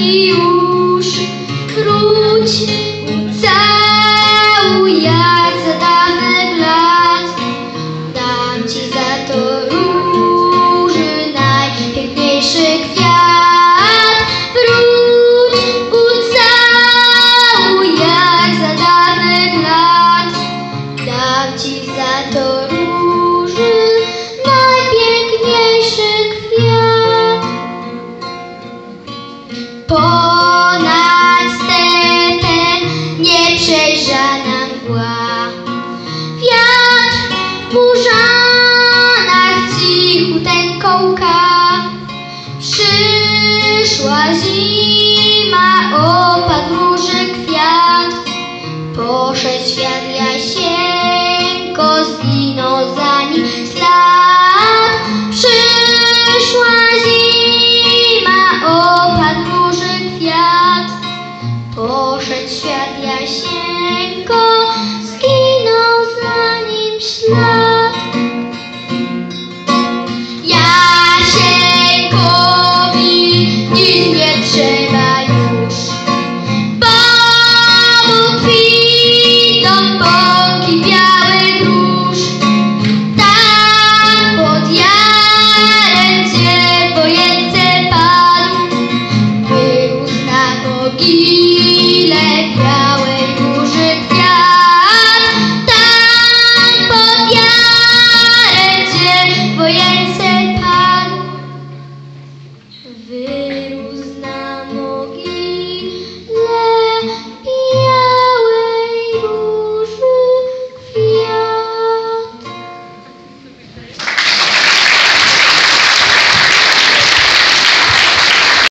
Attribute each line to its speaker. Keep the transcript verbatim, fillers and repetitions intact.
Speaker 1: i już wróć, ucałuj jak za dawnych lat. Dam ci za to róży najpiękniejszy kwiat. Wróć, ucałuj jak za dawnych lat. Dam ci za to róży najpiękniejszy kwiat. Ponad stepem nieprzejrzana mgła, wiatr w burzanach cichuteńko łka. Przyszła zima, opadł róży kwiat. Poszedł świat jasieńko, zginął za nim ślad. Przyszła zima, opadł róży kwiat. Poszedł świat jasieńko.